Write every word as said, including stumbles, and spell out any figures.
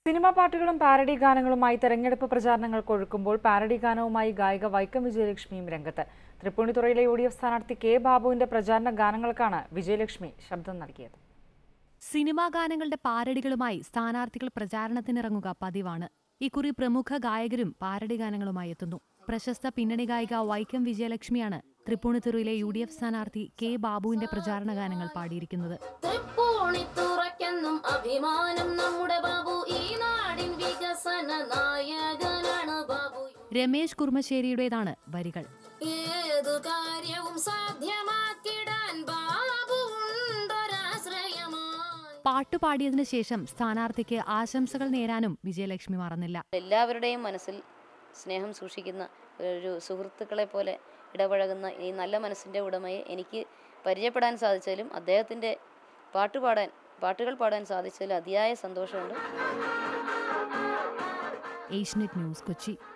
Cinema പാട്ടുകളും parody ഗാനങ്ങളുമായി തെരഞ്ഞെടുപ്പ് പ്രചാരണങ്ങൾ കൊഴുക്കുമ്പോൾ പാരഡി ഗാനവുമായി ഗായിക വൈക്കം വിജയലക്ഷ്മിയും രംഗത്ത്. തൃപ്പൂണിത്തുറയിലെ യു ഡി എഫ് സ്ഥാനാർത്ഥി കെ ബാബുവിന്റെ പ്രചാരണ ഗാനങ്ങൾക്കാണ് വിജയലക്ഷ്മി ശബ്ദം നൽകിയത്. സിനിമാ ഗാനങ്ങളുടെ പാരഡികളുമായി സ്ഥാനാർത്ഥികൾ പ്രചാരണത്തിനിറങ്ങുക പതിവാണ്. ഇക്കുറി പ്രമുഖ ഗായകരും പാരഡി ഗാനങ്ങളുമായി എത്തുന്നു. പ്രശസ്ത പിന്നണി ഗായിക വൈക്കം വിജയലക്ഷ്മിയാണ് തൃപ്പൂണിത്തുറയിലെ യു ഡി എഫ് സ്ഥാനാർത്ഥി കെ ബാബുവിന്റെ പ്രചാരണ ഗാനങ്ങൾ പാടിയിരിക്കുന്നത്. രമേശ് കുർമശ്ശേരിയുടേതാണ് വരികൾ. പാട്ടുപാടിയതിനു ശേഷം സ്ഥാനാർത്ഥിക്ക് ആശംസകൾ നേരാനും വിജയലക്ഷ്മി മറന്നില്ല. എല്ലാവരുടെയും മനസ്സിൽ സ്നേഹം സൂക്ഷിക്കുന്ന ഒരു സുഹൃത്തുക്കളെ പോലെ ഇടപഴകുന്ന ഈ നല്ല മനസ്സിൻ്റെ ഉടമയെ എനിക്ക് പരിചയപ്പെടാൻ സാധിച്ചതിലും അദ്ദേഹത്തിൻ്റെ പാട്ടുപാടാൻ പാട്ടുകൾ പാടാൻ സാധിച്ചതിൽ അതിയായ സന്തോഷമുണ്ട്. Asianet news, Kochi.